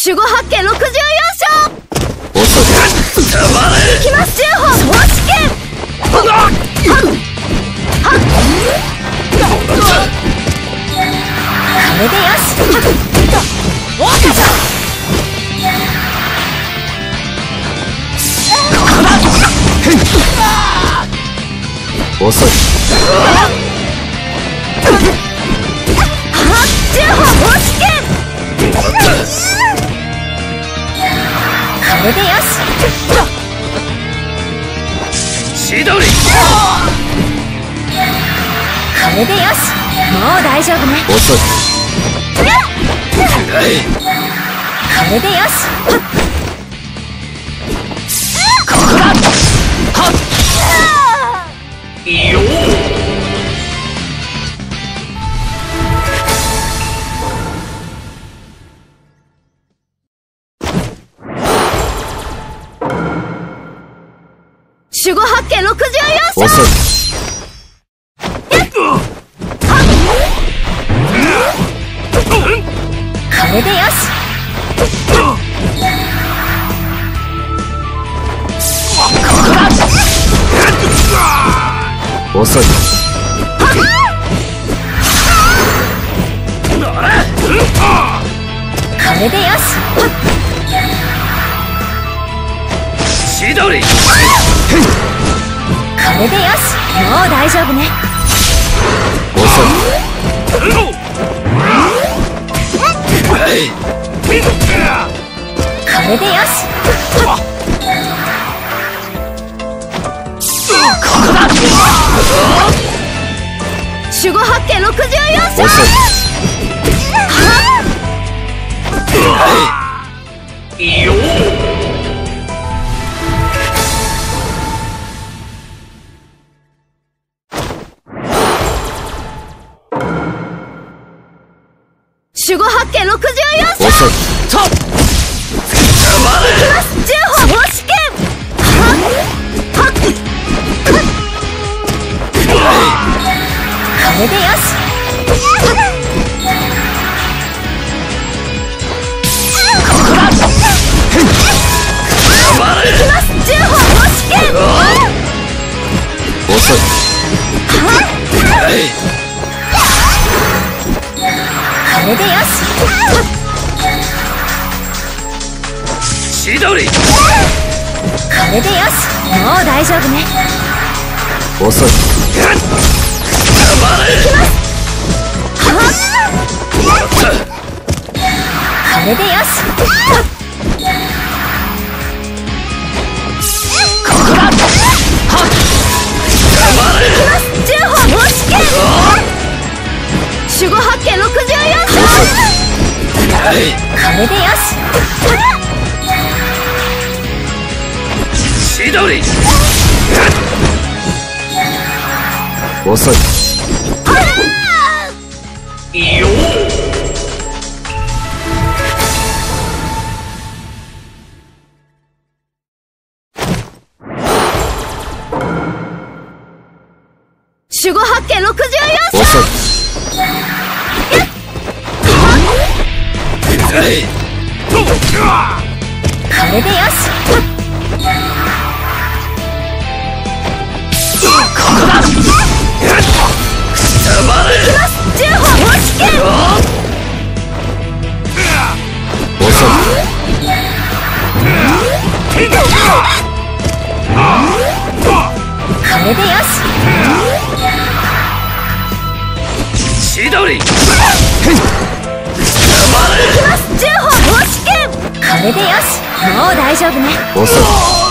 守護八家64勝。 遅い。 いきます10本総試験。これでよし。おうかじゃ。 遅い。 10本総試験。これでよし。 千鳥。これでよし。もう大丈夫ね。 遅い。 これでよし。 ここだ。はっ。いいよ。 守護八家64勝。 遅い。 これでよし。 遅い。 これでよし。 千鳥。 これでよし。もう大丈夫ね。 遅い。 これでよし。 ここだ。 守護八家64勝。 遅い。いいよ。 守護八家64勝。 遅い。と。 いきます10本総試験。これでよし。 ここだ。 いきます10本総試験。 遅い。 これでよし。 千鳥。 これでよし。もう大丈夫ね。 遅い。 いきます。これでよし。 ここだ。はっ。 いきます10本総試験。守護八家64勝。これでよし。 千鳥。遅い。いいよ。 守護八家64勝。 遅い。 これでよし。 ここだ。 いきます10本総試験。 遅い。 これでよし。 千鳥。 いきます10本総試験。これでよし。もう大丈夫ね。 遅い。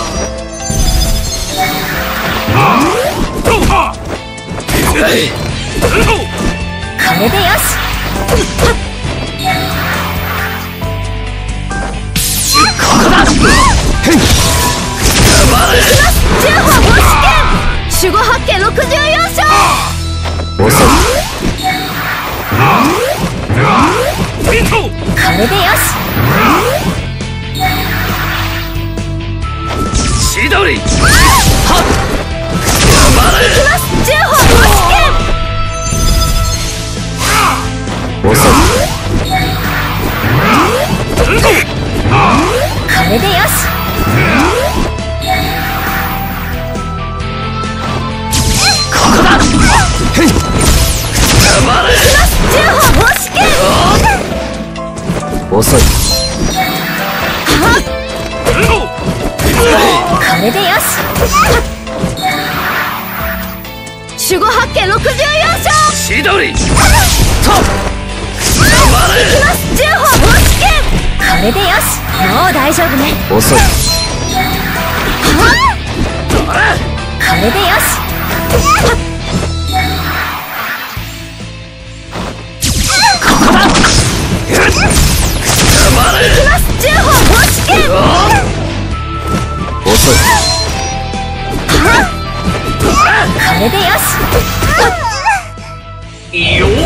これでよし。 ここだ。 いきます10本総試験。守護八家64勝。 遅い。 これでよし。 千鳥。はっ。 いきます10本総試験。 遅い。 これでよし。 遅い。 これでよし。守護八景64勝。 千鳥といきます。10歩押し剣。これでよし。もう大丈夫ね。 遅い。 これでよし。 ここだ。いきます。10歩押し剣。 遅い。 これでよし。 よー。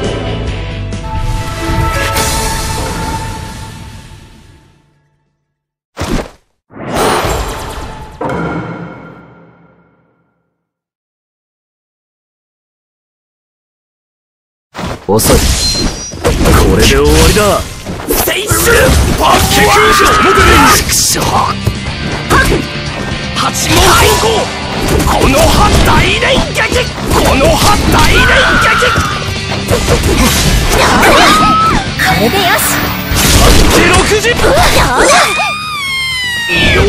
遅い。これで終わりだ。青春パッケ空所モデルクショー八問進行。この葉大連撃。この葉大連撃。 これでよし。 60。よー。